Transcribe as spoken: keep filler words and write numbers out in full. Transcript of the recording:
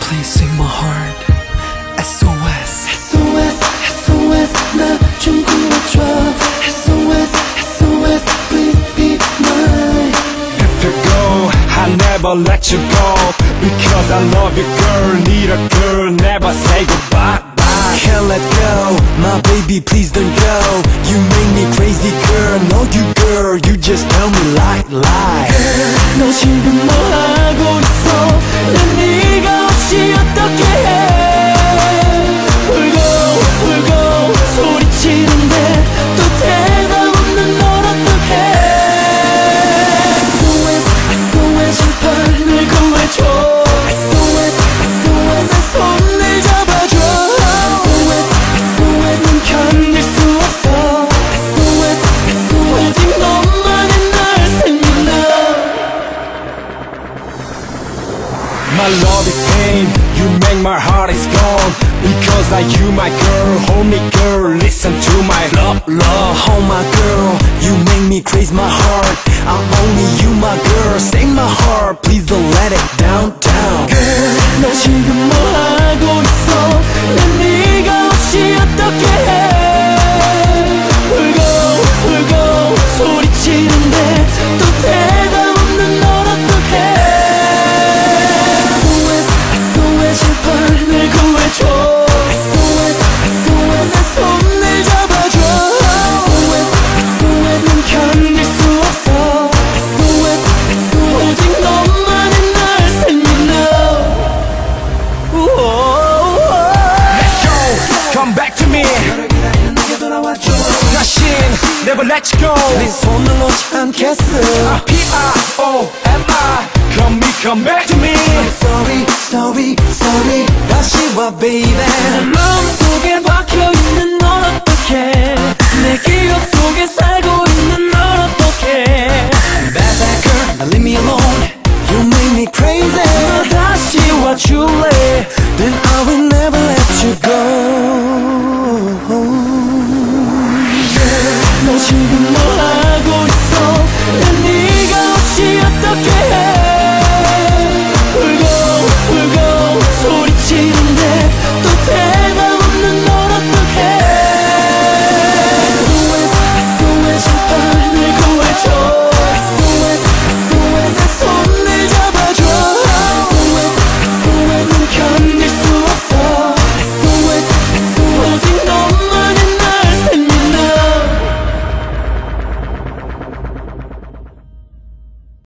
Please save my heart. S O S S O S S O S 나 좀 구해줘. S O S S O S please be mine. If you go, I never let you go, because I love you girl. Need a girl, never say goodbye. Can't let go, my baby please don't go. You make me crazy girl, no you girl, you just tell me lie, lie. Girl, 너 지금 뭐 하고 있어? 난 네가 없이 어떻게 해? 울고 울고 소리치는데 또 대답 없는 널 어떡해? S O S S O S 제발 날 구해줘. S O S S O S 내 손을 잡아줘. 견딜 수 없어. S O S S O S 오직 너만이 날 생긴다. My love is pain, you make my heart is gone, because I you my girl, hold me girl, listen to my love, love. Oh my girl, you make me crazy my heart. I'm only you my girl, save my heart, please don't let it down, down. Girl, 너 지금 뭐 하고 있어? 난 네가 없이 어떻게 해? 울고 울고 소리치는데 또 대답 없는 널 어떡해? S O S S O S 제발 날 구해줘. S O S S O S 내 손을 잡아줘. S O S S O S 난 견딜 수 없어. S O S S O S 오직 너만이 날 생긴다. Let's go, come back to me. 다신 never let you go. 네 손을 놓지 않겠어. P I O M I, come me, come back to me. Sorry, sorry, sorry, 다시 와 baby.